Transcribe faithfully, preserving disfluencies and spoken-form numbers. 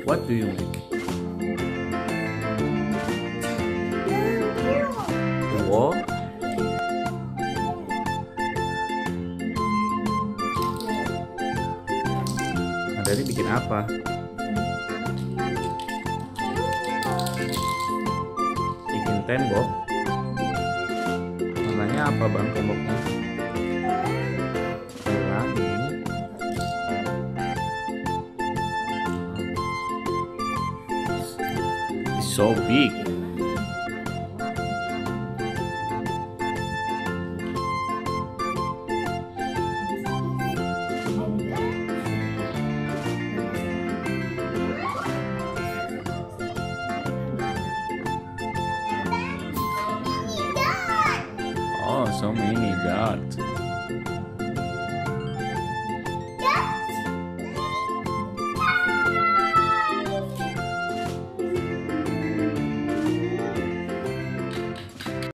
What do you make? Wall? Nah, dari bikin apa? Bikin tembok. Warnanya apa bang temboknya? Hitam ini. It's so big. Oh, so many dots.